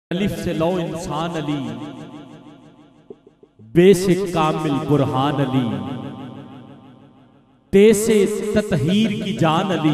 अलिफ से लो इंसान अली, बेसिक कामिल बुरहान अली, ते से ततहीर की जान अली,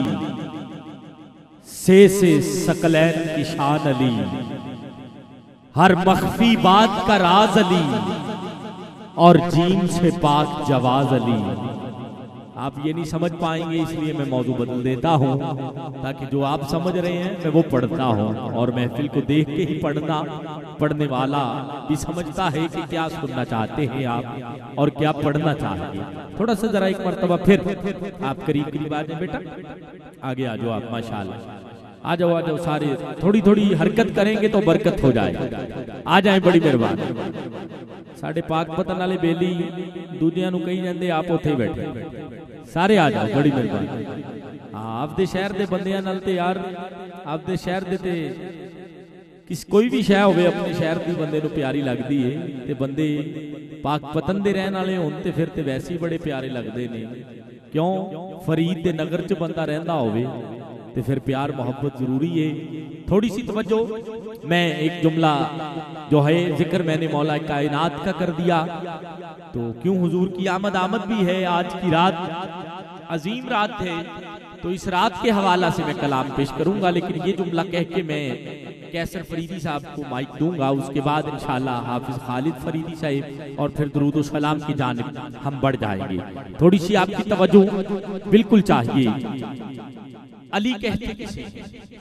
से सकलैन की शान अली, हर मख्फी बात का राज अली, और जीम से पाक जवाज अली। आप ये नहीं समझ पाएंगे इसलिए मैं मौजू बदल देता हूँ ताकि जो आप समझ रहे हैं मैं वो पढ़ता हूँ, और महफिल को देख के ही पढ़ने वाला भी समझता है कि क्या सुनना चाहते हैं आप और क्या पढ़ना चाहेंगे। थोड़ा सा जरा एक मर्तबा फिर आप करीब करीब आ जाए बेटा, आगे आ जाओ आप, माशाल्लाह आ जाओ सारे, थोड़ी थोड़ी हरकत करेंगे तो बरकत हो जाए। आ जाए, बड़ी मेहरबानी। साढ़े पाक पतन वाले बेली दुनिया नूं कही जांदे, आप उत्थे ही बैठे, सारे आ जाओ, बड़ी मेहरबानी। हाँ, आपदे शहर दे बंदियां नाल ते यार, आपदे शहर दे ते किस कोई भी शह होवे अपने शहर दी बंदे नूं प्यारी लगदी है, ते बंदे पाक पतन दे रहन वाले होण ते फिर ते वैसे ही बड़े प्यारे लगदे ने। क्यों? फरीद दे नगर च बंदा रहंदा होवे तो फिर प्यार मोहब्बत जरूरी है। थोड़ी सी तवज्जो, मैं एक जुमला जो है जिक्र मैंने मौला कायनात का कर दिया, तो क्यों हुजूर की आमद भी है, आज की रात अजीम रात है, तो इस रात के हवाला से मैं कलाम पेश करूंगा। लेकिन ये जुमला कह के मैं कैसर फरीदी साहब को माइक दूंगा, उसके बाद इंशाल्लाह हाफिज खालिद फरीदी साहब और फिर दुरूद व सलाम की जानिब हम बढ़ जाएंगे। थोड़ी सी आपकी तवज्जो बिल्कुल चाहिए। अली कहते किसे हैं?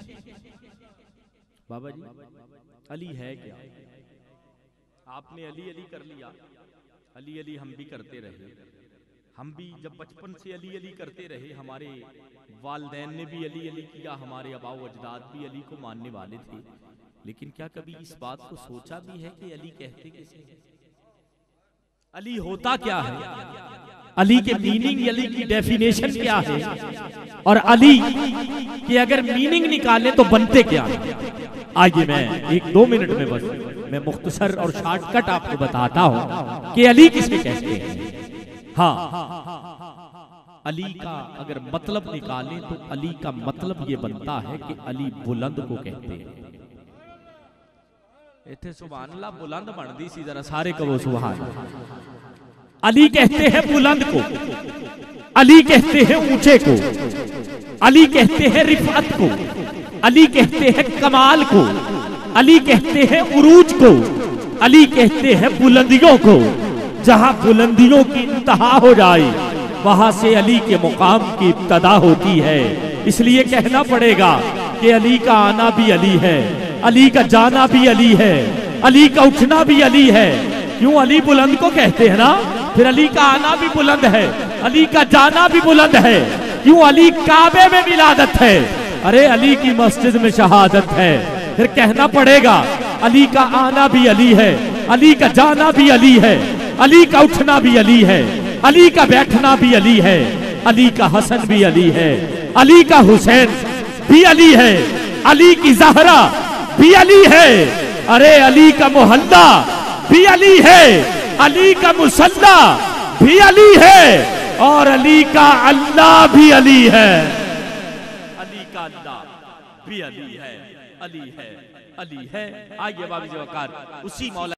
बाबा जी, अली है क्या? आपने अली अली कर लिया, अली अली हम भी करते रहे, हम भी जब बचपन से अली अली करते रहे, हमारे वालिदैन ने भी अली अली किया, हमारे अबाओ अजदाद भी अली को मानने वाले थे। लेकिन क्या कभी इस बात को सोचा भी है कि अली कहते किसे हैं? अली होता क्या है? अली के मीनिंग, अली की डेफिनेशन क्या है, और अली की अगर मीनिंग निकालें तो बनते क्या है? आइए मैं 1-2 मिनट में बस मैं मुख्तसर और शॉर्टकट आपको बताता हूं कि अली किसे कहते हैं। हाँ, अली का अगर मतलब निकालें तो अली का मतलब ये बनता है कि अली बुलंद को कहते हैं। इत्थे सुभान अल्लाह बुलंद बनदी सी, जरा सारे कहो सुभान। अली कहते हैं बुलंद को, अली कहते हैं ऊंचे को, अली कहते हैं रिफअत को, अली कहते हैं कमाल को, अली कहते हैं उरूज को, अली कहते हैं बुलंदियों को। जहां बुलंदियों की इंतहा हो जाए वहां से अली के मुकाम की इब्तदा होती है। इसलिए कहना पड़ेगा कि अली का आना भी अली है, अली का जाना भी अली है, अली का उठना भी अली है। क्यों? अली बुलंद को कहते हैं ना, फिर अली का आना भी बुलंद है, अली का जाना भी बुलंद है। क्यों? अली काबे में विलादत है, अरे अली की मस्जिद में शहादत है। फिर कहना पड़ेगा अली का आना भी अली है, अली का जाना भी अली है, अली का उठना भी अली है, अली का बैठना भी अली है, अली का हसन भी अली है, अली का हुसैन भी अली है, अली की ज़हरा भी अली है, अरे अली का मोहल्ला भी अली है, अली का मुसल्ला भी अली है, और अली का अल्लाह भी अली है। अली का अल्लाह भी अली है, अली है, अली है। आइए बाबी वकार उसी मौला